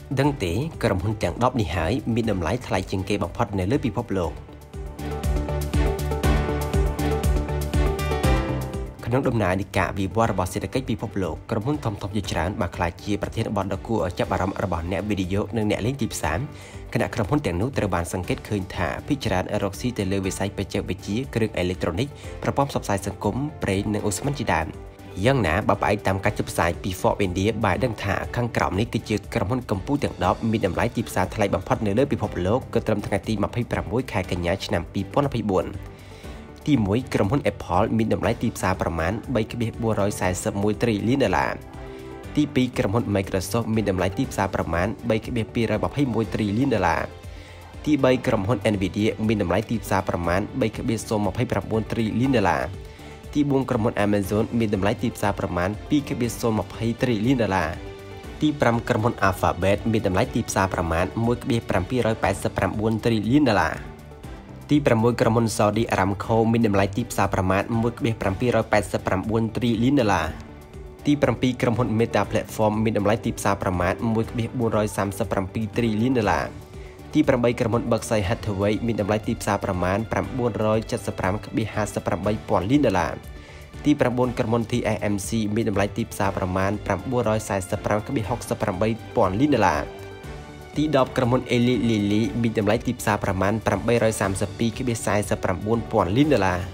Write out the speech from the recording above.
ដឹងទេក្រុមហ៊ុនទាំង10នេះហើយមានតម្លៃថ្លៃជាងគេបំផុតនៅលើពិភពលោកក្នុងដំណើរនៃការវិវត្តរបស់សេដ្ឋកិច្ចពិភពលោកក្រុមហ៊ុនធំៗជាច្រើនបានក្លាយជាប្រធានបទដ៏គួរឲ្យចាប់អារម្មណ៍របស់អ្នកវិនិយោគនិងអ្នកលេងទីផ្សារខណៈក្រុមហ៊ុនទាំងនោះត្រូវបានសង្កេតឃើញថាភាគច្រើនរកស៊ីទៅលើវិស័យបច្ចេកវិទ្យាគ្រឿងអេឡិចត្រូនិកប្រព័ន្ធផ្សព្វផ្សាយសង្គមប្រេងនិងអូស្មန်ជាដើមយ៉ាងណាបើផ្អែកតាមការចុះផ្សាយពី Forbes India បានដឹងថាខាងក្រោមនេះគឺជាក្រុមហ៊ុនកំពូលទាំង10មានតម្លៃទីផ្សារថ្លៃបំផុតនៅលើពិភពលោកគិតត្រឹមថ្ងៃទី26ខែកញ្ញាឆ្នាំ2024ទី1ក្រុមហ៊ុន Apple មានតម្លៃទីផ្សារប្រមាណ $3.441 ទ្រីលានទី2ក្រុមហ៊ុន Microsoft មានតម្លៃទីផ្សារប្រមាណ $3.221 ទ្រីលានទី3ក្រុមហ៊ុន Nvidia មានតម្លៃទីផ្សារប្រមាណ $3.029 ទ្រីលានទី4ក្រុមហ៊ុន Amazon មានតម្លៃទីផ្សារប្រមាណ $2.020 ទ្រីលានទី5ក្រុមហ៊ុន Alphabet មានតម្លៃទីផ្សារប្រមាណ $1.789 ទ្រីលានទី6ក្រុមហ៊ុន Saudi Aramco មានតម្លៃទីផ្សារប្រមាណ $1.789 ទ្រីលានទី7ក្រុមហ៊ុន Meta Platform មានតម្លៃទីផ្សារប្រមាណ $1.437 ទ្រីលានទី8ក្រុមហ៊ុន Berkshire Hathaway មានតម្លៃទីផ្សារប្រមាណ $975.58 ពាន់លានទី9ក្រុមហ៊ុន TSMC មានតម្លៃទីផ្សារប្រមាណ $945.68 ពាន់លានទី10ក្រុមហ៊ុន Eli Lilly មានតម្លៃទីផ្សារប្រមាណ $832.49 ពាន់លាន